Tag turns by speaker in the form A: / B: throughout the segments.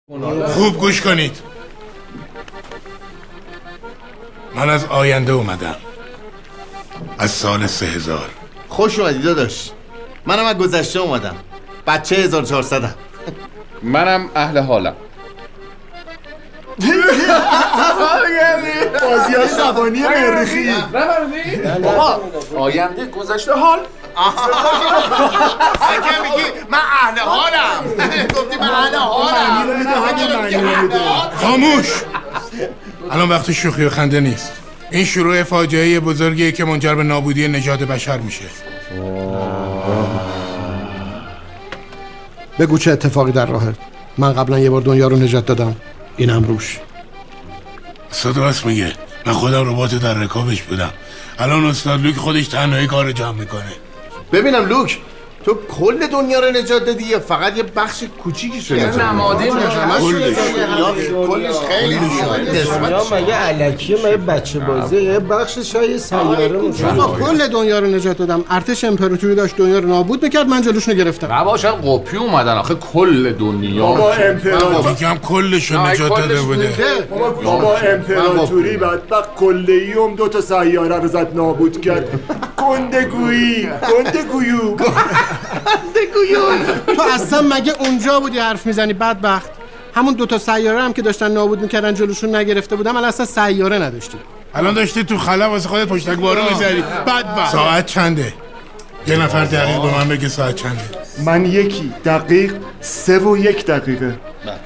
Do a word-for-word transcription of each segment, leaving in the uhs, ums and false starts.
A: خوب گوش کنید. من از آینده اومدم، از سال سه هزار.
B: خوش اومدی داداش. منم از گذشته اومدم، بچه هزار و چهارصدم.
C: منم اهل حالم.
B: بازی های زبانی مریخی.
C: بابا آینده گذشته حال.
B: اگه میگی من اهل حالم گفتی من اهل حالم.
A: خاموش. الان وقت شوخی و خنده نیست. این شروع فاجعه بزرگیه که منجر به نابودی نژاد بشر میشه.
D: بگو چه اتفاقی در راهه. من قبلا یه بار دنیا رو نجات دادم، اینم روش.
A: استاد راست میگه. من خودم ربات در رکابش بودم. الان استاد لوک خودش تنهایی کار جمع میکنه.
B: ببینم لوک، تو کل دنیا رو نجات دادی یا فقط یه بخش کوچیکیش رو نجات دادی؟
C: نمادی
B: کلش کلش خیلی
E: دنیا مگه الکیه، مگه بچه بازی، یه بخشش های سیاره میشه.
D: آقا کل دنیا رو نجات دادم. ارتش امپراتوری داشت دنیا رو نابود میکرد، من جلوشو گرفتم.
C: نباشد قپی اومدن آخه کل دنیا.
F: بابا امپراتوری
A: میگم کلش رو نجات داده بوده.
F: بابا امپراتوری بدبخت کلیوم دو تا سیاره رو زد نابود کرد. گندگویی گندگویو
D: تو اصلا مگه اونجا بودی حرف میزنی بدبخت؟ همون دوتا سیاره هم که داشتن نابود میکردن جلوشون نگرفته بودم، الان اصلا سیاره نداشتی.
A: الان داشتی تو خلا واسه خودت پشتک بارو میزنی. بدبخت. ساعت چنده؟ یه نفر دقیق به من بگه ساعت چنده.
F: من یکی دقیق سه و یک دقیقه.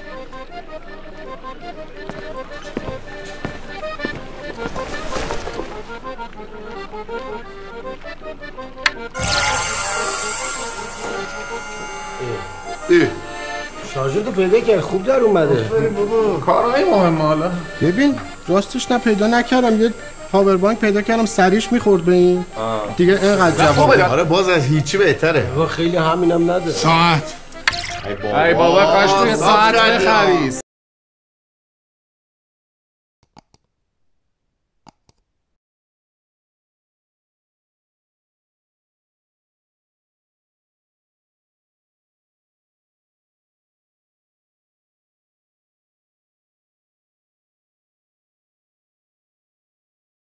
E: شارژتو پیدا کرد، خوب در اومده.
C: کارهای مهمه حالا.
D: ببین راستش نه پیدا نکردم، یه پاور بانک پیدا کردم سریش میخورد به این دیگه. اینقدر جواب.
B: آره باز از هیچی بهتره.
E: خیلی همینم نده.
A: ساعت.
C: ای بابا کاش توی ساعت بخری.